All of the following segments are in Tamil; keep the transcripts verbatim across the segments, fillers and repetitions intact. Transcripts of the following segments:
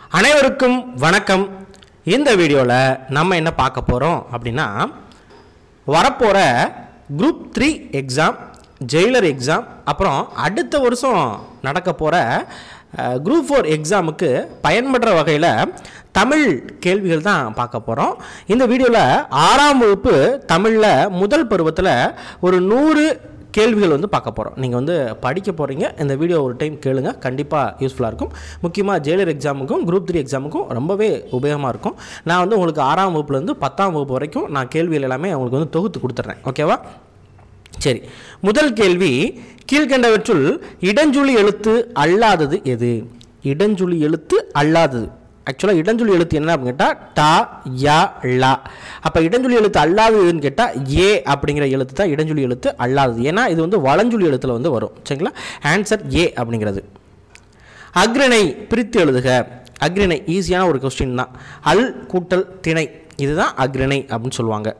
அனைவருக்கும் வணக்கம். இந்த வீடியோல நம்ம என்ன பார்க்க போறோம் அப்படினா வரப்போற group three exam, jailor exam, அப்புறம் அடுத்த வருஷம் நடக்க போற குரூப் ஃபோர் எக்ஸாமுக்கு பயன்படுற வகையில் தமிழ் கேள்விகள் தான் பார்க்க போகிறோம். இந்த வீடியோவில் ஆறாம் வகுப்பு தமிழில் முதல் பருவத்தில் ஒரு நூறு கேள்விகள் வந்து பார்க்க போகிறோம். நீங்கள் வந்து படிக்க போகிறீங்க, இந்த வீடியோ ஒரு டைம் கேளுங்க, கண்டிப்பாக யூஸ்ஃபுல்லாக இருக்கும். முக்கியமாக ஜெயிலர் எக்ஸாமுக்கும் குரூப் த்ரீ எக்ஸாமுக்கும் ரொம்பவே உபயோகமாக இருக்கும். நான் வந்து உங்களுக்கு ஆறாம் வகுப்புலேருந்து பத்தாம் வகுப்பு வரைக்கும் நான் கேள்விகள் எல்லாமே உங்களுக்கு வந்து தொகுத்து கொடுத்துட்றேன். ஓகேவா? சரி, முதல் கேள்வி, கீழ்கண்டவற்றுள் இடஞ்சுழி எழுத்து அல்லாதது எது? இடஞ்சுழி எழுத்து அல்லாதது, ஆக்சுவலாக இடஞ்சுழி எழுத்து என்ன அப்படின்னு கேட்டால் டா, யா, லா. அப்போ இடஞ்சுழி எழுத்து அல்லாததுன்னு கேட்டால் ஏ அப்படிங்கிற எழுத்து தான் இடஞ்சுழி எழுத்து அல்லாதது. ஏன்னா இது வந்து வலஞ்சுழி எழுத்தில் வந்து வரும். சரிங்களா? ஆன்சர் ஏ அப்படிங்கிறது. அக்ரிணை பிரித்து எழுதுக. அக்ரிணை ஈஸியான ஒரு கொஸ்டின் தான். அல் கூட்டல் திணை, இதுதான் அக்ரிணை அப்படின்னு சொல்லுவாங்க.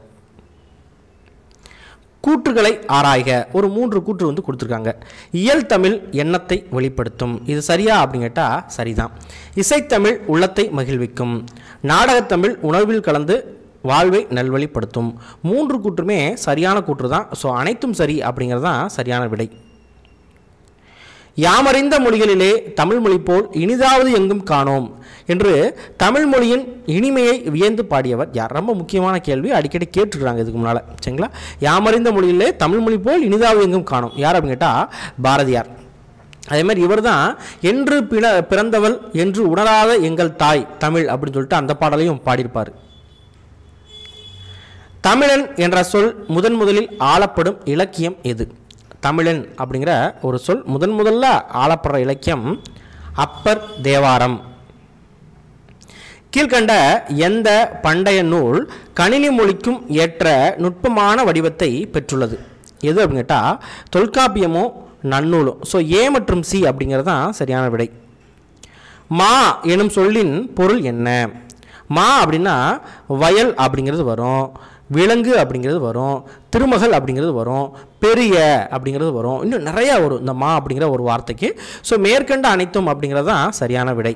கூற்றுகளை ஆராய்க. ஒரு மூன்று கூற்று வந்து கொடுத்துருக்காங்க. இயல் தமிழ் எண்ணத்தை வெளிப்படுத்தும், இது சரியா அப்படின்னு கேட்டால் சரிதான். இசைத்தமிழ் உள்ளத்தை மகிழ்விக்கும். நாடகத்தமிழ் உணர்வில் கலந்து வாழ்வை நல்வழிப்படுத்தும். மூன்று கூற்றுமே சரியான கூற்று தான். ஸோ அனைத்தும் சரி அப்படிங்கிறது தான் சரியான விடை. யாமறிந்த மொழிகளிலே தமிழ் மொழி போல் இனிதாவது எங்கும் காணோம் என்று தமிழ் மொழியின் இனிமையை வியந்து பாடியவர் யார்? ரொம்ப முக்கியமான கேள்வி, அடிக்கடி கேட்டுருக்காங்க இதுக்கு முன்னால். சரிங்களா? யாமறிந்த மொழியிலே தமிழ் மொழி போல் இனிதாவது எங்கும் காணோம் யார் அப்படின்னு கேட்டால் பாரதியார். அதே மாதிரி இவர் தான் என்று பிற பிறந்தவள் என்று உணராத எங்கள் தாய் தமிழ் அப்படின்னு சொல்லிட்டு அந்த பாடலையும் பாடியிருப்பார். தமிழன் என்ற சொல் முதன் முதலில் ஆளப்படும் இலக்கியம் எது? தமிழன் அப்படிங்கிற ஒரு சொல் முதன் முதல்ல ஆளப்படுற இலக்கியம் அப்பர் தேவாரம். கீழ்கண்ட எந்த பண்டைய நூல் கணினி மொழிக்கும் ஏற்ற நுட்பமான வடிவத்தை பெற்றுள்ளது? எது அப்படின்னு கேட்டால் தொல்காப்பியமோ நன்னூலும். ஸோ ஏ மற்றும் சி அப்படிங்கிறது தான் சரியான விடை. மா எனும் சொல்லின் பொருள் என்ன? மா அப்படின்னா வயல் அப்படிங்கிறது வரும், விலங்கு அப்படிங்கிறது வரும், திருமகள் அப்படிங்கிறது வரும், பெரிய அப்படிங்கிறது வரும், இன்னும் நிறையா வரும் இந்த மா அப்படிங்கிற ஒரு வார்த்தைக்கு. ஸோ மேற்கண்ட அனைத்தும் அப்படிங்கிறது தான் சரியான விடை.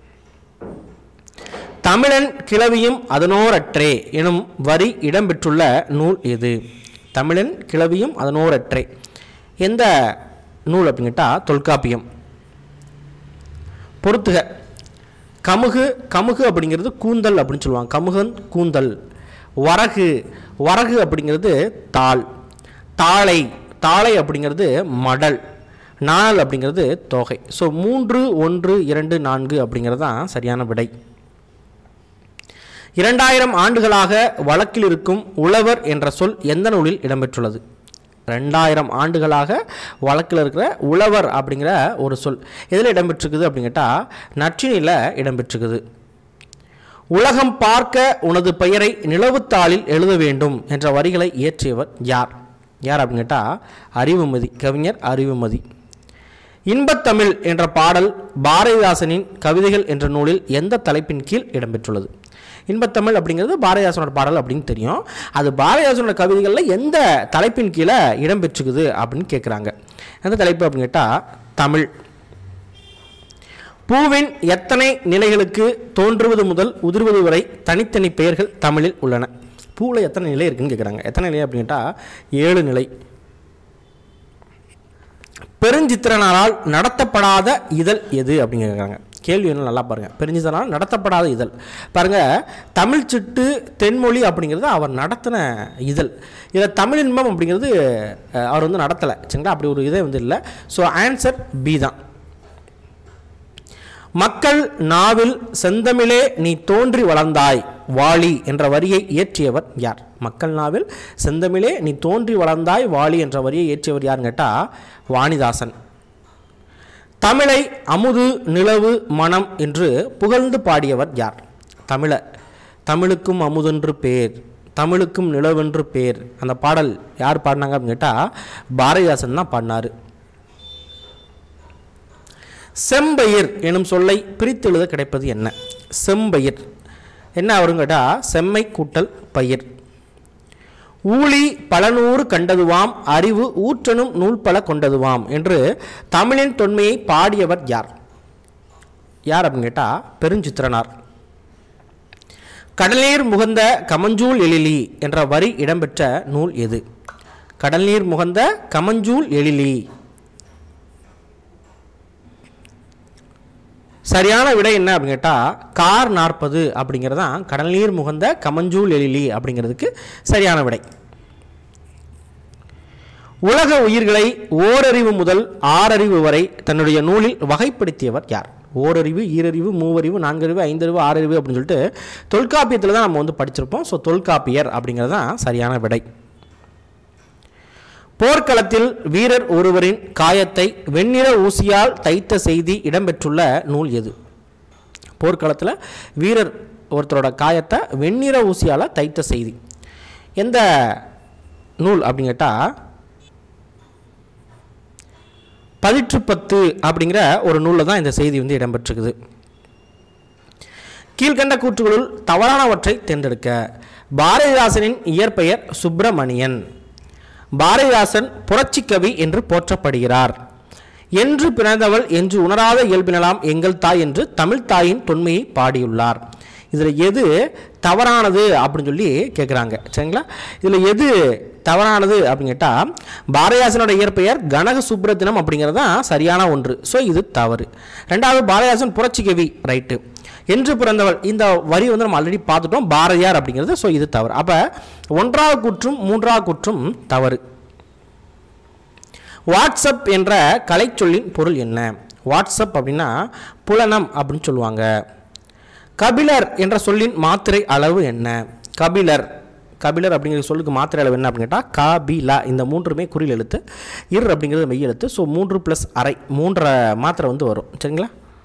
தமிழன் கிளவியும் அதனோரற்றே எனும் வரி இடம்பெற்றுள்ள நூல் எது? தமிழன் கிளவியும் அதனோரற்றே எந்த நூல் அப்படின்னு கேட்டால் தொல்காப்பியம். பொறுத்துக. கமுகு, கமுகு அப்படிங்கிறது கூந்தல் அப்படின்னு சொல்லுவாங்க. கமுகன் கூந்தல். வரகு, வரகு அப்படிங்கிறது தாள். தாளை, தாளை அப்படிங்கிறது மடல். நாணல் அப்படிங்கிறது தொகை. ஸோ மூன்று, ஒன்று, இரண்டு, நான்கு அப்படிங்கிறது தான் சரியான விடை. இரண்டாயிரம் ஆண்டுகளாக வழக்கில் இருக்கும் உழவர் என்ற சொல் எந்த நூலில் இடம்பெற்றுள்ளது? ரெண்டாயிரம் ஆண்டுகளாக வழக்கில் இருக்கிற உழவர் அப்படிங்கிற ஒரு சொல் எதில் இடம்பெற்றிருக்குது அப்படின்னு கேட்டால் நற்றினியில் இடம்பெற்றிருக்குது. உலகம் பார்க்க உனது பெயரை நிலவுத்தாளில் எழுத வேண்டும் என்ற வரிகளை இயற்றியவர் யார்? யார் அப்படின்னு கேட்டால் அறிவுமதி, கவிஞர் அறிவுமதி. இன்பத்தமிழ் என்ற பாடல் பாரதிதாசனின் கவிதைகள் என்ற நூலில் எந்த தலைப்பின் கீழ் இடம்பெற்றுள்ளது? இன்பத்தமிழ் அப்படிங்கிறது பாரதிதாசனோட பாடல் அப்படின்னு தெரியும். அது பாரதிதாசனோட கவிதைகளில் எந்த தலைப்பின் கீழே இடம்பெற்றுக்குது அப்படின்னு கேட்குறாங்க. எந்த தலைப்பு அப்படின்னு கேட்டால் தமிழ். பூவின் எத்தனை நிலைகளுக்கு தோன்றுவது முதல் உதிர்வது வரை தனித்தனி பெயர்கள் தமிழில் உள்ளன? பூவில் எத்தனை நிலை இருக்குன்னு கேட்குறாங்க. எத்தனை நிலை அப்படின்னு கேட்டால் ஏழு நிலை. பெருஞ்சித்திரனாரால் நடத்தப்படாத இதழ் எது அப்படின்னு கேட்குறாங்க. கேள்வி என்ன நல்லா பாருங்கள். பெருஞ்சித்திரனால் நடத்தப்படாத இதழ் பாருங்கள். தமிழ் சிட்டு தென்மொழி அப்படிங்கிறது அவர் நடத்தின இதழ். இதில் தமிழின்பம் அப்படிங்கிறது அவர் வந்து நடத்தலை. சரிங்களா? அப்படி ஒரு இதே வந்து இல்லை. ஸோ ஆன்சர் பி தான். மக்கள் நாவில் செந்தமிழே நீ தோன்றி வளர்ந்தாய் வாழி என்ற வரியை இயற்றியவர் யார்? மக்கள் நாவில் செந்தமிழே நீ தோன்றி வளர்ந்தாய் வாழி என்ற வரியை இயற்றியவர் யாருன்னு கேட்டால் வாணிதாசன். தமிழை அமுது நிலவு மனம் என்று புகழ்ந்து பாடியவர் யார்? தமிழ தமிழுக்கும் அமுதென்று பேர், தமிழுக்கும் நிலவென்று பேர். அந்த பாடல் யார் பாடினாங்க அப்படின்னு கேட்டால் பாரதிதாசன் தான் பாடினார். செம்பயிர் எனும் சொல்லை பிரித்து எழுத கிடைப்பது என்ன? செம்பயிர் என்ன வரும் கேட்டால் செம்மை கூட்டல் பயிர். ஊழி பலநூறு கண்டதுவாம் அறிவு ஊற்றனும் நூல் பல கொண்டதுவாம் என்று தமிழின் தொன்மையை பாடியவர் யார்? யார் அப்படின்னு கேட்டால் பெருஞ்சித்திரனார். கடல்நீர் முகந்த கமஞ்சூல் எழிலி என்ற வரி இடம்பெற்ற நூல் எது? கடல்நீர் முகந்த கமஞ்சூல் எழிலி. சரியான விடை என்ன அப்படின்னு கேட்டால் கார் நாற்பது அப்படிங்கிறது தான் கடல்நீர் முகந்த கமஞ்சூல் எழிலி அப்படிங்கிறதுக்கு சரியான விடை. உலக உயிர்களை ஓரறிவு முதல் ஆறறிவு வரை தன்னுடைய நூலில் வகைப்படுத்தியவர் யார்? ஓரறிவு, ஈரறிவு, மூவறிவு, நான்கறிவு, ஐந்தறிவு, ஆறறிவு அப்படின்னு சொல்லிட்டு தொல்காப்பியத்தில் தான் நம்ம வந்து படிச்சிருப்போம். ஸோ தொல்காப்பியர் அப்படிங்கிறது தான் சரியான விடை. போர்க்களத்தில் வீரர் ஒருவரின் காயத்தை வெண்ணிற ஊசியால் தைத்த செய்தி இடம்பெற்றுள்ள நூல் எது? போர்க்களத்தில் வீரர் ஒருத்தரோட காயத்தை வெண்ணிற ஊசியால் தைத்த செய்தி எந்த நூல் அப்படின்னு கேட்டால் பதிற்று பத்து அப்படிங்கிற ஒரு நூலில் தான் இந்த செய்தி வந்து இடம்பெற்றிருக்குது. கீழ்கண்ட கூற்றுகளுள் தவறானவற்றை தேர்ந்தெடுக்க. பாரதிதாசனின் இயற்பெயர் சுப்பிரமணியன். பாரதிதாசன் புரட்சி கவி என்று போற்றப்படுகிறார். என்று பிறந்தவள் என்று உணராத இயல்பினலாம் எங்கள் தாய் என்று தமிழ் தாயின் தொன்மையை பாடியுள்ளார். இதில் எது தவறானது அப்படின்னு சொல்லி கேட்குறாங்க. சரிங்களா? இதில் எது தவறானது அப்படின்னு கேட்டால் பாரதிதாசனோட இயற்பெயர் கனக சுப்ரத்தினம் அப்படிங்கிறது தான் சரியான ஒன்று. ஸோ இது தவறு. ரெண்டாவது பாரதிதாசன் புரட்சி கவி, ரைட்டு. என்று பிறந்தவள் இந்த வரி வந்து நம்ம ஆல்ரெடி பார்த்துட்டோம், பாரதியார் அப்படிங்கிறது. ஸோ இது தவறு. அப்போ ஒன்றாவது கூற்றும் மூன்றாவது கூற்றும் தவறு. வாட்ஸ்அப் என்ற கலைச்சொல்லின் பொருள் என்ன? வாட்ஸ்அப் அப்படின்னா புலனம் அப்படின்னு சொல்லுவாங்க. கபிலர் என்ற சொல்லின் மாத்திரை அளவு என்ன? கபிலர் கபிலர் அப்படிங்கிற சொல்லுக்கு மாத்திரை அளவு என்ன அப்படின்னு கேட்டால் கபிலா. இந்த மூன்றுமே குறில் எழுத்து, இர் அப்படிங்கிறது மெய் எழுத்து. ஸோ மூன்று ப்ளஸ் அரை மூன்றரை மாத்திரை வந்து வரும். சரிங்களா?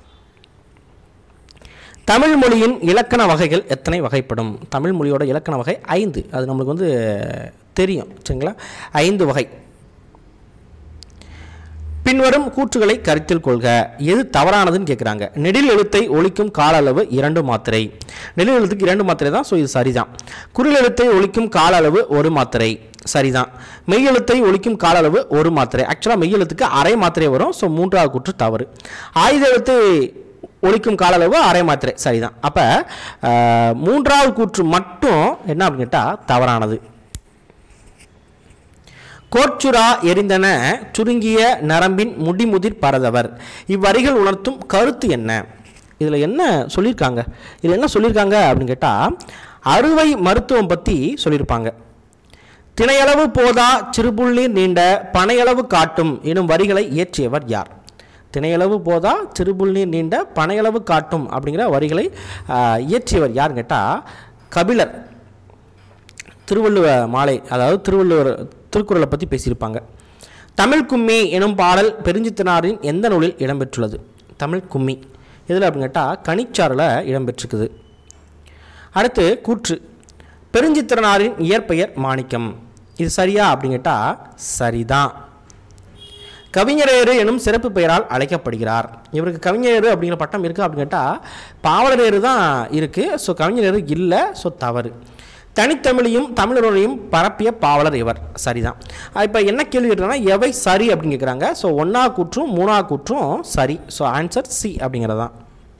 தமிழ் மொழியின் இலக்கண வகைகள் எத்தனை வகைப்படும்? தமிழ் மொழியோட இலக்கண வகை ஐந்து. அது நம்மளுக்கு வந்து தெரியும். சரிங்களா? ஐந்து வகை. பின்வரும் கூற்றுகளை கருத்தில் கொள்க. எது தவறானதுன்னு கேட்குறாங்க. நெடில் எழுத்தை ஒலிக்கும் கால அளவு இரண்டு மாத்திரை. நெடில் எழுத்துக்கு இரண்டு மாத்திரை தான். ஸோ இது சரிதான். குறில் எழுத்தை ஒலிக்கும் கால அளவு ஒரு மாத்திரை, சரிதான். மெய் எழுத்தை ஒலிக்கும் கால அளவு ஒரு மாத்திரை. ஆக்சுவலாக மெய் எழுத்துக்கு அரை மாத்திரை வரும். ஸோ மூன்றாவது கூற்று தவறு. ஆயுத எழுத்தை ஒலிக்கும் கால அளவு அரை மாத்திரை, சரிதான். அப்போ மூன்றாவது கூற்று மட்டும் என்ன அப்படின்னு கேட்டால் தவறானது. கோர்ச்சுரா எரிந்தன சுருங்கிய நரம்பின் முடிமுதிர் பரதவர். இவ்வரிகள் உணர்த்தும் கருத்து என்ன? இதில் என்ன சொல்லியிருக்காங்க? இதில் என்ன சொல்லியிருக்காங்க அப்படின்னு கேட்டால் அறுவை மருத்துவம் பற்றி சொல்லியிருப்பாங்க. திணையளவு போதா சிறுபுள்நீர் நீண்ட பனையளவு காட்டும் எனும் வரிகளை இயற்றியவர் யார்? திணையளவு போதா சிறுபுள்நீர் நீண்ட பனையளவு காட்டும் அப்படிங்கிற வரிகளை இயற்றியவர் யாருன்னு கேட்டால் கபிலர். திருவள்ளுவ மாலை, அதாவது திருவள்ளுவர் திருக்குறளை பற்றி பேசியிருப்பாங்க. தமிழ் கும்மி எனும் பாடல் பெருஞ்சித்திரனாரின் எந்த நூலில் இடம்பெற்றுள்ளது? தமிழ் கும்மி எதில் அப்படின்னு கேட்டால் கனிச்சாறில் இடம்பெற்றிருக்குது. அடுத்து கூற்று. பெருஞ்சித்திரனாரின் இயற்பெயர் மாணிக்கம். இது சரியா அப்படின்னு கேட்டால் சரிதான். கவிஞரேறு எனும் சிறப்பு பெயரால் அழைக்கப்படுகிறார். இவருக்கு கவிஞரேறு அப்படிங்கிற பட்டம் இருக்குது அப்படின்னு கேட்டால் பாவலரேறு தான் இருக்குது. ஸோ கவிஞரேறு இல்லை. ஸோ தவறு. தனித்தமிழையும் தமிழரையும் பரப்பிய பாவலர் இவர், சரிதான். இப்போ என்ன கேள்வி கேட்டாங்கன்னா எவை சரி அப்படின்னு கேட்குறாங்க. ஸோ ஒன்றா கூற்றும் மூணா கூற்றும் சரி. ஸோ ஆன்சர் சி அப்படிங்கிறது தான்.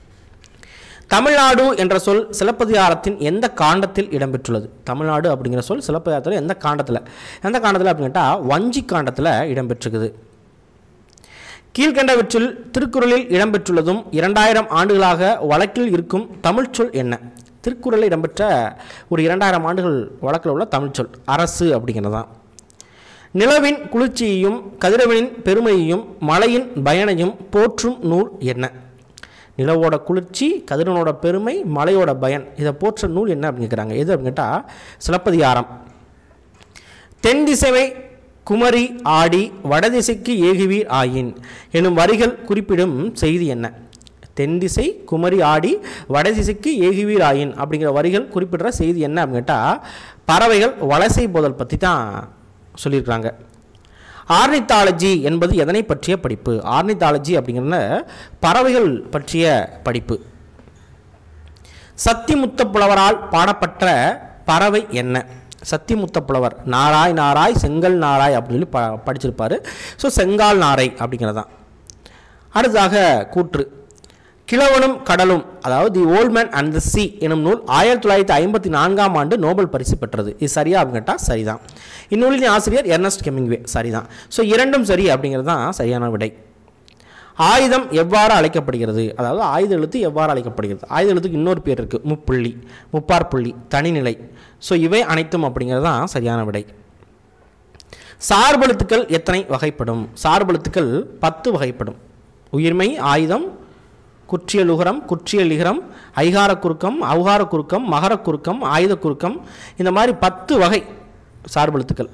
தமிழ்நாடு என்ற சொல் சிலப்பதிகாரத்தின் எந்த காண்டத்தில் இடம்பெற்றுள்ளது? தமிழ்நாடு அப்படிங்கிற சொல் சிலப்பதிகாரத்தில் எந்த காண்டத்தில் எந்த காண்டத்தில் அப்படின்னு கேட்டால் வஞ்சி காண்டத்தில் இடம்பெற்றிருக்குது. கீழ்கண்டவற்றில் திருக்குறளில் இடம்பெற்றுள்ளதும் இரண்டாயிரம் ஆண்டுகளாக வழக்கில் இருக்கும் தமிழ்ச்சொல் என்ன? திருக்குறளில் இடம்பெற்ற ஒரு இரண்டாயிரம் ஆண்டுகள் வழக்கில் உள்ள தமிழ்ச்சொல் அரசு அப்படிங்கிறது தான். நிலவின் குளிர்ச்சியையும் கதிரவனின் பெருமையையும் மலையின் பயனையும் போற்றும் நூல் என்ன? நிலவோட குளிர்ச்சி, கதிரவனோட பெருமை, மலையோட பயன், இதை போற்ற நூல் என்ன அப்படின்னு கேட்குறாங்க. எது அப்படின்னு கேட்டால் சிலப்பதிகாரம். தென் திசைவை குமரி ஆடி வடதிசைக்கு ஏகுவீர் ஆயின் எனும் வரிகள் குறிப்பிடும் செய்தி என்ன? தென்திசை குமரி ஆடி வடதிசைக்கு ஏகுவீர் ஆயின் அப்படிங்கிற வரிகள் குறிப்பிடுற செய்தி என்ன அப்படின்னு கேட்டால் பறவைகள் வலசை போதல் பற்றி தான் சொல்லியிருக்கிறாங்க. ஆர்னித்தாலஜி என்பது எதனை பற்றிய படிப்பு? ஆர்னித்தாலஜி அப்படிங்கிற பறவைகள் பற்றிய படிப்பு. சத்திமுத்த புலவரால் பாடப்பட்ட பறவை என்ன? சத்திமுத்த புலவர் நாராய் நாராய் செங்கல் நாராய் அப்படின்னு சொல்லி ப படிச்சிருப்பார். ஸோ செங்கால் நாரை அப்படிங்கிறது தான். அடுத்ததாக கூற்று. கிழவனும் கடலும், அதாவது the old man and the sea எனும் நூல் ஆயிரத்தி தொள்ளாயிரத்தி ஐம்பத்தி நான்காம் ஆண்டு நோபல் பரிசு பெற்றது. இது சரியா அப்படின்னு கேட்டால் சரிதான். இந்நூலின் ஆசிரியர் எர்னஸ்ட் ஹெமிங்வே. சரிதான். ஸோ இரண்டும் சரி அப்படிங்கிறது தான் சரியான விடை. ஆயுதம் எவ்வாறு அழைக்கப்படுகிறது, அதாவது ஆயுத எழுத்து எவ்வாறு அழைக்கப்படுகிறது? ஆயுத எழுத்துக்கு இன்னொரு பேர் இருக்குது, முப்புள்ளி, முப்பார் புள்ளி, தனிநிலை. ஸோ இவை அனைத்தும் அப்படிங்கிறது தான் சரியான விடை. சார்பெழுத்துக்கள் எத்தனை வகைப்படும்? சார்பெழுத்துக்கள் பத்து வகைப்படும். உயிர்மை, ஆயுதம், குற்றியலுகரம், குற்றியலிகரம், ஐகார குறுக்கம், அவுகார குறுக்கம், மகர குறுக்கம், ஆயுத குறுக்கம், இந்த மாதிரி பத்து வகை சார்பெழுத்துக்கள்.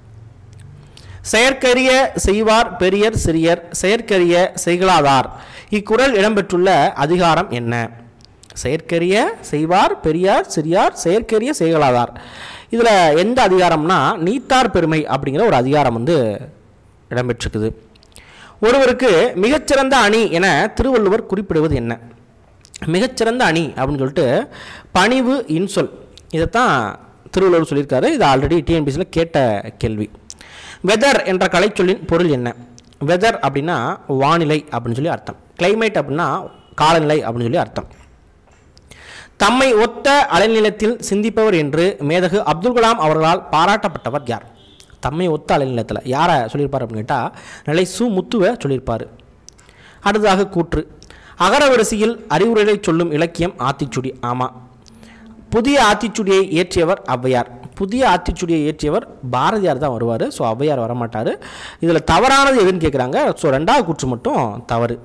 செயற்கரிய செய்வார் பெரியர் சிறியர், செயற்கரிய செய்களாதார், இக்குறள் இடம்பெற்றுள்ள அதிகாரம் என்ன? செயற்கரிய செய்வார் பெரியார் சிறியார், செயற்கரிய செய்களாதார். இதில் எந்த அதிகாரம்னா நீத்தார் பெருமை அப்படிங்கிற ஒரு அதிகாரம் வந்து இடம்பெற்றிருக்குது. ஒருவருக்கு மிகச்சிறந்த அணி என திருவள்ளுவர் குறிப்பிடுவது என்ன? மிகச்சிறந்த அணி அப்படின்னு சொல்லிட்டு பணிவு இன்சொல், இதைத்தான் திருவள்ளுவர் சொல்லியிருக்காரு. இது ஆல்ரெடி டிஎன்பிஎஸ்சியில் கேட்ட கேள்வி. வெதர் என்ற கலைச்சொல்லின் பொருள் என்ன? வெதர் அப்படின்னா வானிலை அப்படின்னு சொல்லி அர்த்தம். கிளைமேட் அப்படின்னா காலநிலை அப்படின்னு சொல்லி அர்த்தம். தம்மை ஒத்த அலைநிலத்தில் சிந்திப்பவர் என்று மேதகு அப்துல் கலாம் அவர்களால் பாராட்டப்பட்டவர் யார்? தம்மை ஒத்த அலைநிலத்தில் யாரை சொல்லியிருப்பார் அப்படின்னு கேட்டால் நிலை சு முத்துவை சொல்லியிருப்பார். அடுத்ததாக கூற்று. அகரவரிசையில் அறிவுரைகளை சொல்லும் இலக்கியம் ஆத்திச்சுடி. ஆமாம். புதிய ஆத்திச்சுடியை இயற்றியவர் ஔவையார். புதிய ஆத்திச்சுடியை இயற்றியவர் பாரதியார் தான் வருவார். ஸோ ஔவையார் வரமாட்டார். இதில் தவறானது எதுன்னு கேட்குறாங்க. ஸோ ரெண்டாவது கூற்று மட்டும் தவறு.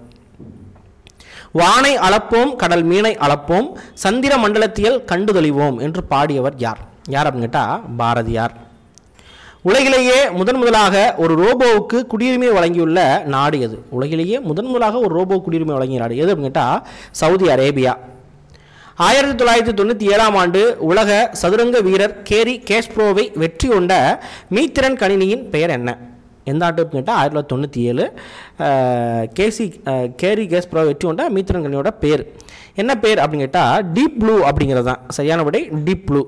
வானை அளப்போம் கடல் மீனை அளப்போம் சந்திர மண்டலத்தியல் கண்டுதொழிவோம் என்று பாடியவர் யார்? யார் அப்படின்னு கேட்டால் பாரதியார். உலகிலேயே முதன் முதலாக ஒரு ரோபோவுக்கு குடியுரிமை வழங்கியுள்ள நாடு எது? உலகிலேயே முதன் முதலாக ஒரு ரோபோ குடியுரிமை வழங்கிய நாடு எது அப்படின்னு கேட்டால் சவுதி அரேபியா. ஆயிரத்தி தொள்ளாயிரத்தி தொண்ணூற்றி ஏழாம் ஆண்டு உலக சதுரங்க வீரர் கேரி கேஸ்ப்ரோவை வெற்றி கொண்ட மீத்திறன் கணினியின் பெயர் என்ன? எந்த ஆண்டு அப்படின்னு கேட்டால் ஆயிரத்தி தொள்ளாயிரத்தி தொண்ணூற்றி ஏழு கேசி கேரி கேஸ்ப்ரோவை வெற்றி கொண்ட மீத்திறன் கணினியோட பேர் என்ன பேர் அப்படின்னு கேட்டால் டீப் ப்ளூ அப்படிங்கிறது தான் சரியான விடை. Deep blue.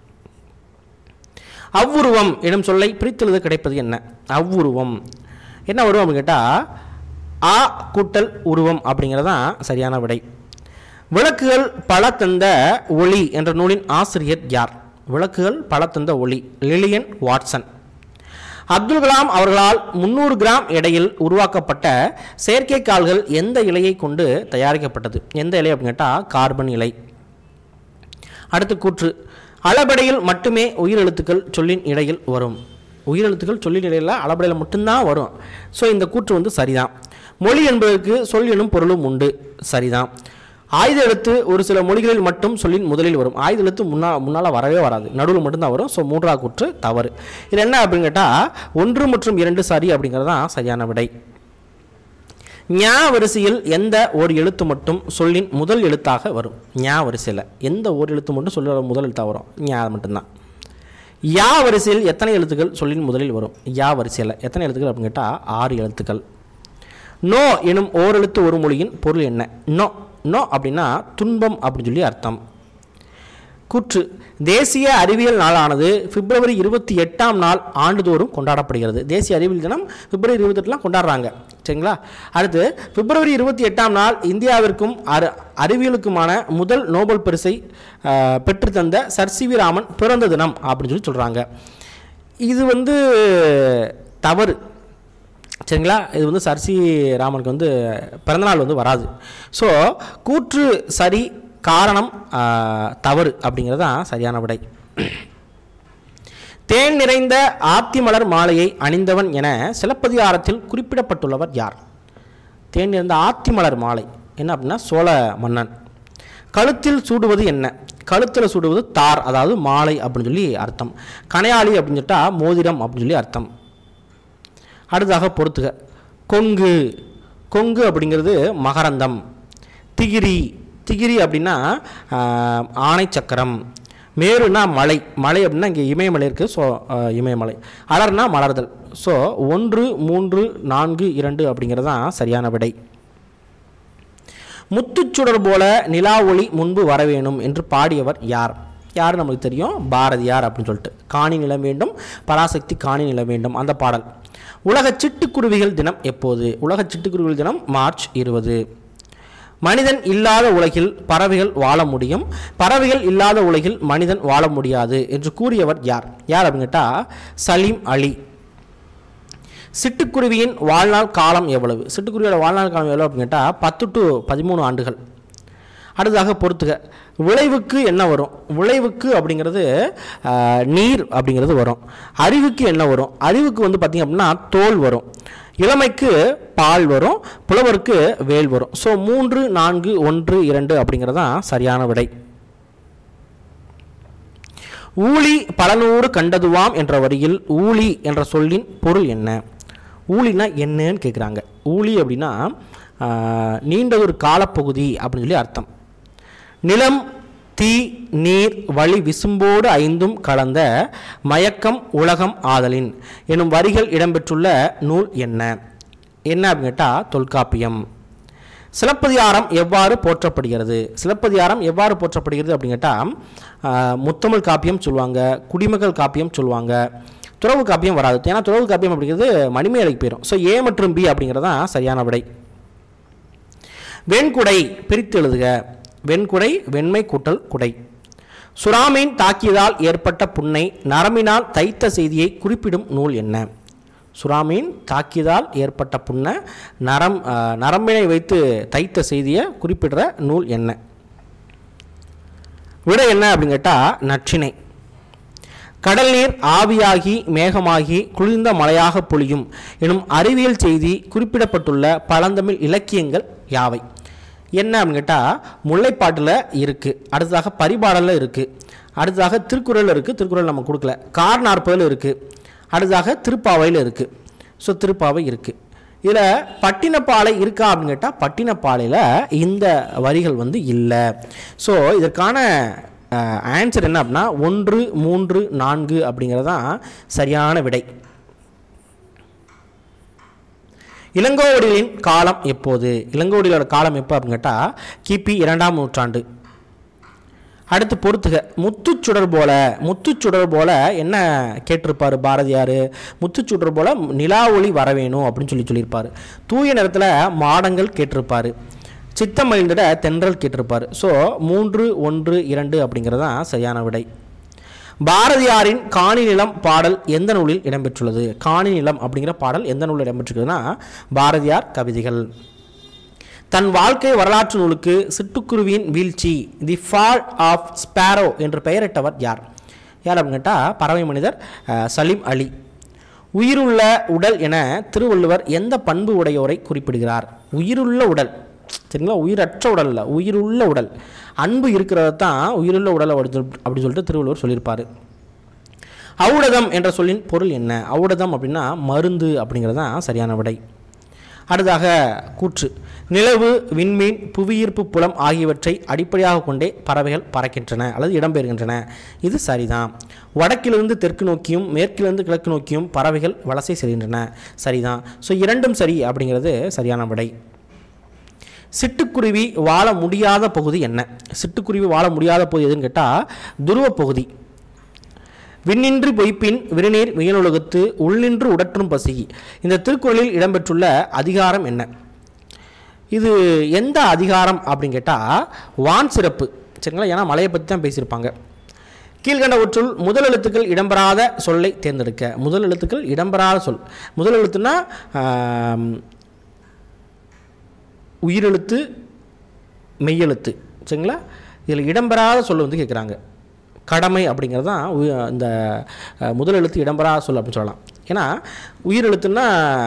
அவ்வுருவம் எனும் சொல்லை பிரித்தெழுத கிடைப்பது என்ன? அவ்வுருவம் என்ன உருவம் அப்படின்னு கேட்டால் ஆ கூட்டல் உருவம் அப்படிங்கிறது தான் சரியான விடை. விளக்குகள் பல தந்த ஒளி என்ற நூலின் ஆசிரியர் யார்? விளக்குகள் பல தந்த ஒளி, லிலியன் வாட்சன். அப்துல் கலாம் அவர்களால் முந்நூறு கிராம் எடையில் உருவாக்கப்பட்ட செயற்கைக்கால்கள் எந்த இலையை கொண்டு தயாரிக்கப்பட்டது? எந்த இலை அப்படின்னு கேட்டால் கார்பன் இலை. அடுத்த கூற்று. அளபடையில் மட்டுமே உயிரெழுத்துக்கள் சொல்லின் இடையில் வரும். உயிரெழுத்துக்கள் சொல்லின் இடையில் அளபடையில் மட்டும்தான் வரும். ஸோ இந்த கூற்று வந்து சரிதான். மொழி என்பதற்கு சொல் எனும் பொருளும் உண்டு. சரிதான். ஆயுத எழுத்து ஒரு சில மொழிகளில் மட்டும் சொல்லின் முதலில் வரும். ஆயுத எழுத்து முன்னா முன்னால் வரவே வராது, நடுவில் மட்டும்தான் வரும். ஸோ மூன்றாவது கூற்று தவறு. இது என்ன அப்படின்னு கேட்டால் ஒன்று மற்றும் இரண்டு சரி அப்படிங்கிறது தான் சரியான விடை. ஞா வரிசையில் எந்த ஒரு எழுத்து மட்டும் சொல்லின் முதல் எழுத்தாக வரும்? ஞா வரிசையில் எந்த ஒரு எழுத்து மட்டும் சொல்ல முதல் எழுத்தாக வரும்? ஞா மட்டும்தான். யா வரிசையில் எத்தனை எழுத்துக்கள் சொல்லின் முதலில் வரும்? யா வரிசையில் எத்தனை எழுத்துக்கள் அப்படின்னு கேட்டால் ஆறு எழுத்துக்கள். நோ எனும் ஓரெழுத்து ஒரு மொழியின் பொருள் என்ன? நோ நோ அப்படின்னா துன்பம் அப்படின்னு சொல்லி அர்த்தம். கூற்று. தேசிய அறிவியல் நாளானது பிப்ரவரி இருபத்தி எட்டாம் நாள் ஆண்டுதோறும் கொண்டாடப்படுகிறது. தேசிய அறிவியல் தினம் பிப்ரவரி இருபத்தி எட்டுலாம் கொண்டாடுறாங்க. சரிங்களா? அடுத்து பிப்ரவரி இருபத்தி எட்டாம் நாள் இந்தியாவிற்கும் அறி அறிவியலுக்குமான முதல் நோபல் பரிசை பெற்றுத்தந்த சர் சி வி ராமன் பிறந்த தினம் அப்படின்னு சொல்லி சொல்கிறாங்க. இது வந்து தவறு. சரிங்களா? இது வந்து சர் சி ராமனுக்கு வந்து பிறந்தநாள் வந்து வராது. ஸோ கூற்று சரி, காரணம் தவறு அப்படிங்கிறது தான் சரியான விடை. தேன் நிறைந்த ஆத்திமலர் மாலையை அணிந்தவன் என சிலப்பதிகாரத்தில் குறிப்பிடப்பட்டுள்ளவர் யார்? தேன் நிறைந்த ஆத்திமலர் மாலை என்ன அப்படின்னா சோழ மன்னன். கழுத்தில் சூடுவது என்ன? கழுத்தில் சூடுவது தார், அதாவது மாலை அப்படின்னு சொல்லி அர்த்தம். கணையாளி அப்படின்னு சொல்லிட்டா மோதிரம் அப்படின்னு சொல்லி அர்த்தம். அடுத்ததாக பொறுத்துக. கொங்கு. கொங்கு அப்படிங்கிறது மகரந்தம். திகிரி. திகிரி அப்படின்னா ஆணை சக்கரம். மேருனா மலை. மலை அப்படின்னா இங்கே இமயமலை இருக்குது. ஸோ இமயமலை. அலர்னா மலர்தல். ஸோ ஒன்று மூன்று நான்கு இரண்டு அப்படிங்கிறது தான் சரியான விடை. முத்துச்சுடர் போல நிலா ஒளி முன்பு வரவேணும் என்று பாடியவர் யார்? யார் நமக்கு தெரியும், பாரதியார் அப்படின்னு சொல்லிட்டு. காணி நிலம் வேண்டும் பராசக்தி காணி நிலம் வேண்டும் அந்த பாடல். உலக சிட்டுக்குருவிகள் தினம் எப்போது? உலக சிட்டுக்குருவிகள் தினம் மார்ச் இருபது. மனிதன் இல்லாத உலகில் பறவைகள் வாழ முடியும், பறவைகள் இல்லாத உலகில் மனிதன் வாழ முடியாது என்று கூறியவர் யார்? யார் அப்படின்னு கேட்டால் சலீம் அலி. சிட்டுக்குருவியின் வாழ்நாள் காலம் எவ்வளவு? சிட்டுக்குருவியோட வாழ்நாள் காலம் எவ்வளவு அப்படின்னு கேட்டால் பத்து டு பதிமூணு ஆண்டுகள். அடுத்ததாக பொறுத்துக, விளைவுக்கு என்ன வரும்? விளைவுக்கு அப்படிங்கிறது நீர் அப்படிங்கிறது வரும். அறிவுக்கு என்ன வரும்? அறிவுக்கு வந்து பார்த்திங்க அப்படின்னா தோல் வரும். இளமைக்கு பால் வரும். புலவருக்கு வேல் வரும். ஸோ மூன்று நான்கு ஒன்று இரண்டு அப்படிங்கிறது தான் சரியான விடை. ஊழி பல நூறு கண்டதுவாம் என்ற வரியில் ஊழி என்ற சொல்லின் பொருள் என்ன? ஊழினா என்னன்னு கேட்குறாங்க. ஊழி அப்படின்னா நீண்ட ஒரு காலப்பகுதி அப்படின்னு சொல்லி அர்த்தம். நிலம், தீ, நீர், வழி, விசும்போடு ஐந்தும் கலந்த மயக்கம் உலகம் ஆதலின் எனும் வரிகள் இடம்பெற்றுள்ள நூல் என்ன? என்ன அப்படின்னு கேட்டால் தொல்காப்பியம். சிலப்பதிகாரம் எவ்வாறு போற்றப்படுகிறது? சிலப்பதிகாரம் எவ்வாறு போற்றப்படுகிறது அப்படின்னு கேட்டால் முத்தமிழ் காப்பியம் சொல்லுவாங்க, குடிமக்கள் காப்பியம் சொல்லுவாங்க, துறவு காப்பியம் வராது. ஏன்னா துறவு காப்பியம் அப்படிங்கிறது மணிமேலைக்கு போயிடும். ஸோ ஏ மற்றும் பி அப்படிங்கிறது தான் சரியான விடை. வெண்குடை பிரித்து எழுதுக. வெண்குடை வெண்மை கூட்டல் குடை. சுறாமீன் தாக்கியதால் ஏற்பட்ட புண்ணை நரம்பினால் தைத்த செய்தியை குறிப்பிடும் நூல் என்ன? சுறாமீன் தாக்கியதால் ஏற்பட்ட புண்ணை நரம் நரம்பினை வைத்து தைத்த செய்தியை குறிப்பிடுற நூல் என்ன? விடை என்ன அப்படின்னு கேட்டால் நற்றிணை. கடல் நீர் ஆவியாகி மேகமாகி குளிர்ந்த மழையாக பொழியும் எனும் அறிவியல் செய்தி குறிப்பிடப்பட்டுள்ள பழந்தமிழ் இலக்கியங்கள் யாவை? என்ன அப்படின்னு கேட்டால் முல்லைப்பாட்டில் இருக்குது, அடுத்ததாக பரிபாடலில் இருக்குது, அடுத்ததாக திருக்குறளில் இருக்குது, திருக்குறள் நம்ம கொடுக்கல, கார் நாற்பதில் இருக்குது, அடுத்ததாக திருப்பாவையில் இருக்குது. ஸோ திருப்பாவை இருக்குது. இதில் பட்டினப்பாலை இருக்கா அப்படின்னு கேட்டால் பட்டினப்பாலையில் இந்த வரிகள் வந்து இல்லை. ஸோ இதற்கான ஆன்சர் என்ன அப்படின்னா ஒன்று மூன்று நான்கு அப்படிங்கிறது தான் சரியான விடை. இளங்கோவடிகளின் காலம் எப்போது? இளங்கோவடிகளோட காலம் எப்போ அப்படின்னு கேட்டால் கிபி இரண்டாம் நூற்றாண்டு. அடுத்து பொறுத்துக. முத்துச்சுடர் போல, முத்துச்சுடர் போல என்ன கேட்டிருப்பார் பாரதியார்? முத்துச்சுடர் போல நிலா ஒளி வர வேணும் அப்படின்னு சொல்லி சொல்லியிருப்பார். தூய நிறத்தில் மாடங்கள் கேட்டிருப்பார். சித்தம் மகிழ்ந்திட தென்றல் கேட்டிருப்பார். ஸோ மூன்று ஒன்று இரண்டு அப்படிங்கிறது தான் சரியான விடை. பாரதியாரின் காணி நிலம் பாடல் எந்த நூலில் இடம்பெற்றுள்ளது? காணி நிலம் அப்படிங்கிற பாடல் எந்த நூலில் இடம்பெற்றிருக்குதுன்னா பாரதியார் கவிதைகள். தன் வாழ்க்கை வரலாற்று நூலுக்கு சிட்டுக்குருவியின் வீழ்ச்சி தி ஃபால் ஆஃப் ஸ்பேரோ என்று பெயரிட்டவர் யார்? யார் அப்படின்னு கேட்டால் பறவை மனிதர் சலீம் அலி. உயிருள்ள உடல் என திருவள்ளுவர் எந்த பண்பு உடையோரை குறிப்பிடுகிறார்? உயிருள்ள உடல், சரிங்களா, உயிரற்ற உடல் இல்லை, உயிருள்ள உடல். அன்பு இருக்கிறது தான் உயிருள்ள உடல் அப்படி சொல்லிட்டு திருவள்ளுவர் சொல்லியிருப்பார். ஔடதம் என்ற சொல்லின் பொருள் என்ன? ஔடதம் அப்படின்னா மருந்து அப்படிங்கிறது தான் சரியான விடை. அடுத்ததாக கூற்று. நிலவு, விண்மீன், புவியீர்ப்பு புலம் ஆகியவற்றை அடிப்படையாக கொண்டே பறவைகள் பறக்கின்றன அல்லது இடம்பெறுகின்றன. இது சரிதான். வடக்கிலிருந்து தெற்கு நோக்கியும் மேற்கிலிருந்து கிழக்கு நோக்கியும் பறவைகள் வலசை செல்கின்றன. சரிதான். ஸோ இரண்டும் சரி அப்படிங்கிறது சரியான விடை. சிட்டுக்குருவி வாழ முடியாத பகுதி என்ன? சிட்டுக்குருவி வாழ முடியாத பகுதி எதுன்னு கேட்டால் துருவ பகுதி. விண்ணின்றி பொய்ப்பின் விருநீர் வியனுலகத்து உள்நின்று உடற்றும் பசி. இந்த திருக்குறளில் இடம்பெற்றுள்ள அதிகாரம் என்ன? இது எந்த அதிகாரம் அப்படின்னு கேட்டால் வான் சிறப்பு, சரிங்களா, ஏன்னா மலையை பற்றி தான் பேசியிருப்பாங்க. கீழ்கண்டவற்றுள் முதல் எழுத்துக்கள் இடம்பெறாத சொல்லை தேர்ந்தெடுக்க. முதல் எழுத்துக்கள் இடம்பெறாத சொல். முதல் எழுத்துனா உயிரெழுத்து, மெய்யெழுத்து, சரிங்களா. இதில் இடம்பெறாத சொல் வந்து கேட்குறாங்க. கடமை அப்படிங்கிறது தான் இந்த முதல் எழுத்து இடம்பெறாத சொல் அப்படின்னு சொல்லலாம். ஏன்னா உயிரெழுத்துன்னா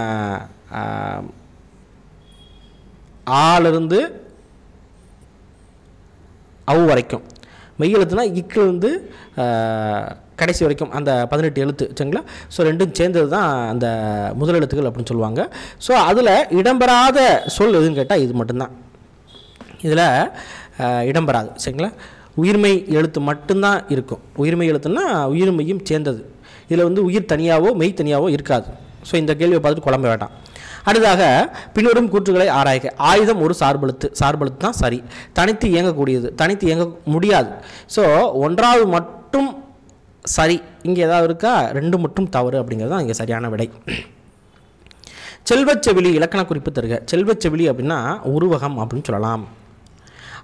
ஆலிருந்து அவு வரைக்கும், மெய்யெழுத்துனா இக்கிலிருந்து கடைசி வரைக்கும் அந்த பதினெட்டு எழுத்து, சரிங்களா. ஸோ ரெண்டும் சேர்ந்தது தான் அந்த முதல் எழுத்துக்கள் அப்படின்னு சொல்லுவாங்க. ஸோ அதில் இடம்பெறாத சொல் எதுன்னு கேட்டால் இது மட்டும்தான் இதில் இடம்பெறாது, சரிங்களா. உயிர்மெய் எழுத்து மட்டும்தான் இருக்கும். உயிர்மெய் எழுத்துன்னா உயிர்மெய்யும் சேர்ந்தது. இதில் வந்து உயிர் தனியாகவோ மெய் தனியாகவோ இருக்காது. ஸோ இந்த கேள்வியை பார்த்துட்டு குழம்ப வேண்டாம். அடுத்ததாக பின்வரும் கூற்றுகளை ஆராய்க. ஆயுதம் ஒரு சார்பெழுத்து. சார்பெழுத்து தான் சரி. தனித்து இயங்கக்கூடியது. தனித்து இயங்க முடியாது. ஸோ ஒன்றாவது மட்டும் சரி. இங்கே ஏதாவது இருக்கா? ரெண்டு மட்டும் தவறு அப்படிங்கிறது தான் இங்கே சரியான விடை. செல்வச்செவிலி இலக்கண குறிப்பு தருக. செல்வச்செவிலி அப்படின்னா உருவகம் அப்படின்னு சொல்லலாம்.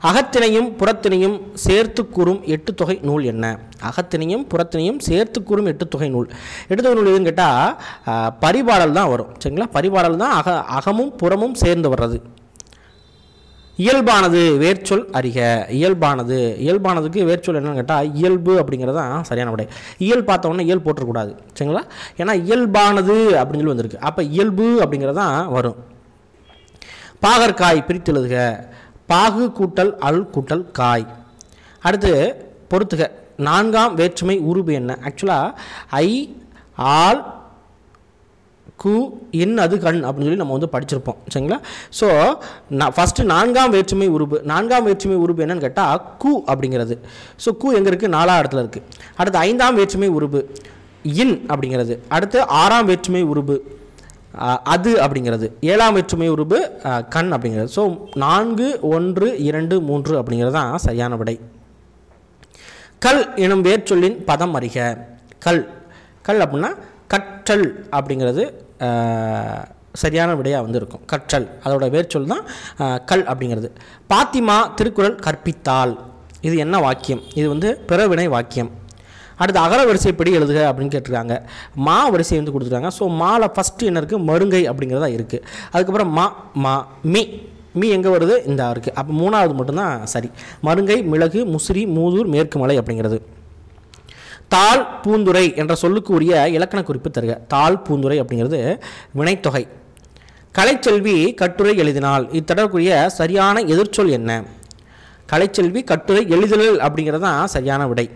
அகத்தினையும் புறத்தினையும் சேர்த்து கூறும் எட்டு தொகை நூல் என்ன? அகத்தினையும் புறத்தினையும் சேர்த்து கூறும் எட்டு தொகை நூல். எட்டு தொகை நூல் எதுன்னு கேட்டால் பரிபாடல் தான் வரும். சரிங்களா? பரிபாடல் தான் அக அகமும் புறமும் சேர்ந்து வர்றது. இயல்பானது வேர்ச்சொல் அறிக. இயல்பானது இயல்பானதுக்கு வேர்ச்சொல் என்னன்னு கேட்டால் இயல்பு அப்படிங்கிறது தான் சரியான விடை. இயல் பார்த்தோன்னே இயல் போட்டுறக்கூடாது. சரிங்களா? ஏன்னா இயல்பானது அப்படின்னு சொல்லி வந்திருக்கு. அப்போ இயல்பு அப்படிங்கிறது தான் வரும். பாகற்காய் பிரித்து எழுதுக. பாகு கூட்டல் அல் கூட்டல் காய். அடுத்து பொறுத்துக. நான்காம் வேற்றுமை உருபு என்ன? ஆக்சுவலாக ஐ ஆல் கு இன் அது கண் அப்படின்னு சொல்லி நம்ம வந்து படிச்சிருப்போம். சரிங்களா? ஸோ நான் ஃபஸ்ட்டு நான்காம் வேற்றுமை உருபு. நான்காம் வேற்றுமை உருபு என்னன்னு கேட்டால் கு அப்படிங்கிறது. ஸோ கு எங்கே இருக்குது? நாலாம் இடத்துல இருக்குது. அடுத்து ஐந்தாம் வேற்றுமை உருபு இன் அப்படிங்கிறது. அடுத்து ஆறாம் வேற்றுமை உருபு அது அப்படிங்கிறது. ஏழாம் வேற்றுமை உருபு கண் அப்படிங்கிறது. ஸோ நான்கு ஒன்று இரண்டு மூன்று அப்படிங்கிறது தான் சரியான விடை. கல் எனும் வேர்ச்சொல்லின் பதம் அறிக. கல் கல் அப்படின்னா கற்றல் அப்படிங்கிறது சரியான விடையாக வந்து இருக்கும். கற்றல் அதோட வேர்ச்சொல் தான் கல் அப்படிங்கிறது. பாத்திமா திருக்குறள் கற்பித்தாள். இது என்ன வாக்கியம்? இது வந்து பிறவினை வாக்கியம். அடுத்து அகர வரிசைப்படி எழுதுக அப்படின்னு கேட்டிருக்காங்க. மா வரிசை வந்து கொடுத்துருக்காங்க. ஸோ மாவில் ஃபஸ்ட்டு என்ன இருக்குது? மருங்கை அப்படிங்கிறதா இருக்குது. அதுக்கப்புறம் மா மா மீ மீ எங்கே வருது? இந்த இருக்குது. அப்போ மூணாவது மட்டும்தான் சரி. மருங்கை, மிளகு, முசிறி, மூதூர், மேற்கு மலை அப்படிங்கிறது. தாள் பூந்துரை என்ற சொல்லுக்கு உரிய இலக்கண குறிப்பு தருக. தாள் பூந்துரை அப்படிங்கிறது வினைத்தொகை. கலைச்செல்வி கட்டுரை எழுதினால். இத்தொடர்புடைய சரியான எதிர்ச்சொல் என்ன? கலைச்செல்வி கட்டுரை எழுதுதல் அப்படிங்கிறது தான் சரியான விடை.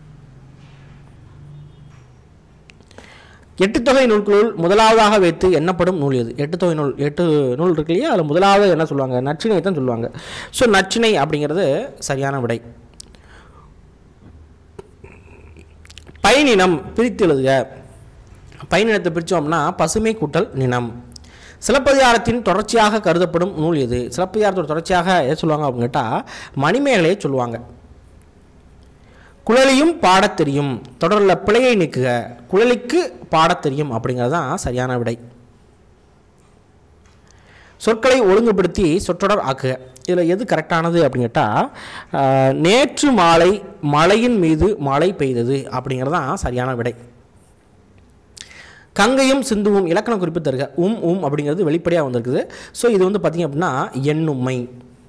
எட்டு தொகை நூல்களுள் முதலாவதாக வைத்து எண்ணப்படும் நூல் எது? எட்டு தொகை நூல் எட்டு நூல் இருக்கு இல்லையா? அதில் முதலாவது என்ன சொல்லுவாங்க? நற்றினை தான் சொல்லுவாங்க. ஸோ நற்றினை அப்படிங்கிறது சரியான விடை. பயனினம் பிரித்து எழுதுக. பயனினத்தை பிரித்தோம்னா பசுமை கூட்டல் நினம். சிலப்பதிகாரத்தின் தொடர்ச்சியாக கருதப்படும் நூல் எது? சிலப்பதிகாரத்தோட தொடர்ச்சியாக எது சொல்லுவாங்க அப்படின்னு கேட்டால் மணிமேகலையை சொல்லுவாங்க. குழலியும் பாடத் தெரியும். தொடரில் பிழையை நீக்குக. குழலிக்கு பாடத் தெரியும் அப்படிங்கிறது தான் சரியான விடை. சொற்களை ஒழுங்குபடுத்தி சொற்றொடர் ஆக்குக. இதில் எது கரெக்டானது அப்படின்னு கேட்டால் நேற்று மாலை மலையின் மீது மழை பெய்தது அப்படிங்கிறது தான் சரியான விடை. கங்கையும் சிந்துவும் இலக்கண குறிப்பு தருக. உம் உம் அப்படிங்கிறது வெளிப்படையாக வந்திருக்குது. ஸோ இது வந்து பார்த்திங்க அப்படின்னா எண்ணுமை.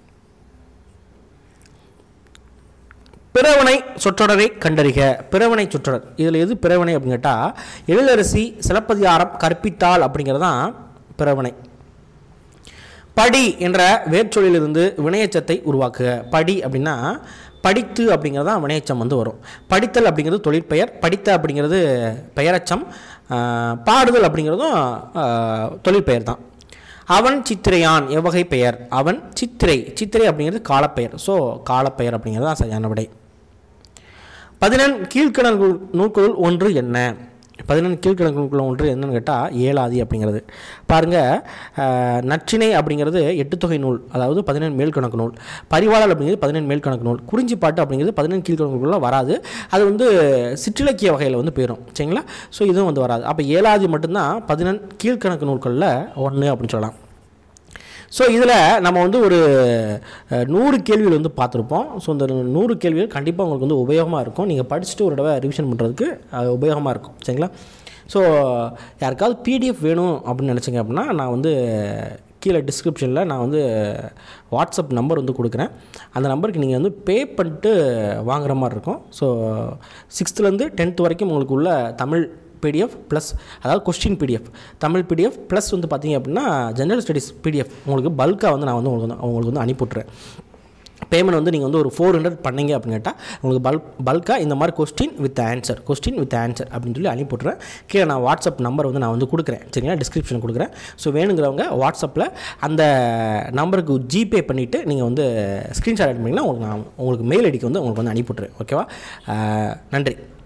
பிறவனை சொற்றொடரை கண்டறிக. பிறவனை சொற்றொடர் இதில் எது பிறவனை அப்படின்னு கேட்டால் எழிலரசி சிலப்பதிகாரம் கற்பித்தாள் அப்படிங்கிறது தான் பிறவனை. படி என்ற வேர்ச்சொல்லிலிருந்து வினையச்சத்தை உருவாக்குக. படி அப்படின்னா படித்து அப்படிங்கிறது தான் வினையச்சம் வந்து வரும். படித்தல் அப்படிங்கிறது தொழிற்பெயர். படித்த அப்படிங்கிறது பெயரச்சம். பாடுதல் அப்படிங்கிறதும் தொழிற்பெயர் தான். அவன் சித்திரையான் எவ்வகை பெயர்? அவன் சித்திரை. சித்திரை அப்படிங்கிறது காலப்பெயர். ஸோ காலப்பெயர் அப்படிங்கிறது தான் சரியான விடை. பதினெண் கீழ்கணக்கு நூல்களுள் ஒன்று என்ன? பதினெண் கீழ்கணக்கு நூல்கள் ஒன்று என்னன்னு கேட்டால் ஏலாதி அப்படிங்கிறது. பாருங்கள், நற்றினை அப்படிங்கிறது எட்டு தொகை நூல், அதாவது பதினெண் மேல்கணக்கு நூல். பரிவாளர் அப்படிங்கிறது பதினெண் மேல்கணக்கு நூல். குறிஞ்சிப்பாட்டு அப்படிங்கிறது பதினெண் கீழ்கணக்குள்ள வராது. அது வந்து சிற்றிலக்கிய வகையில் வந்து போயிடும். சரிங்களா? ஸோ இதுவும் வந்து வராது. அப்போ ஏலாதி மட்டும்தான் பதினெண் கீழ்கணக்கு நூல்களில் ஒன்று அப்படின்னு சொல்லலாம். ஸோ இதில் நம்ம வந்து ஒரு நூறு கேள்விகள் வந்து பார்த்துருப்போம். ஸோ இந்த நூறு கேள்விகள் கண்டிப்பாக உங்களுக்கு வந்து உபயோகமாக இருக்கும். நீங்கள் படிச்சுட்டு ஒரு தடவை ரிவிஷன் பண்ணுறதுக்கு அது உபயோகமாக இருக்கும். சரிங்களா? ஸோ யாருக்காவது பிடிஎஃப் வேணும் அப்படின்னு நினச்சிங்க அப்படின்னா நான் வந்து கீழே டிஸ்கிரிப்ஷனில் நான் வந்து வாட்ஸ்அப் நம்பர் வந்து கொடுக்குறேன். அந்த நம்பருக்கு நீங்கள் வந்து பே பண்ணிட்டு வாங்குகிற மாதிரி இருக்கும். ஸோ சிக்ஸ்த்துலேருந்து டென்த்து வரைக்கும் உங்களுக்கு உள்ள தமிழ் பிடிஎஃப் ப்ளஸ், அதாவது question PDF, Tamil PDF plus வந்து பார்த்திங்க அப்படின்னா ஜெனரல் ஸ்டடீஸ் பிடிஎஃப் உங்களுக்கு பல்காக வந்து நான் வந்து உங்களுக்கு வந்து உங்களுக்கு வந்து அனுப்பிவிட்றேன். பேமெண்ட் வந்து நீங்கள் வந்து ஒரு ஃபோர் ஹண்ட்ரட் பண்ணிங்க அப்படின்னு கேட்டால் உங்களுக்கு பல்க் பல்காக இந்த மாதிரி question with answer question with answer அப்படின்னு சொல்லி அனுப்பிவிட்றேன். கீழே நான் வாட்ஸ்அப் நம்பர் வந்து நான் வந்து கொடுக்குறேன். சரிங்களா? டிஸ்கிரிப்ஷன் கொடுக்குறேன். ஸோ வேணுங்கிறவங்க வாட்ஸ்அப்பில் அந்த நம்பருக்கு ஜிபே பண்ணிவிட்டு நீங்கள் வந்து ஸ்க்ரீன்ஷாட் எடுத்து பண்ணிங்கன்னா உங்களுக்கு நான் உங்களுக்கு மெயில் ஐடிக்கு வந்து உங்களுக்கு வந்து அனுப்பிவிட்றேன். ஓகேவா? நன்றி.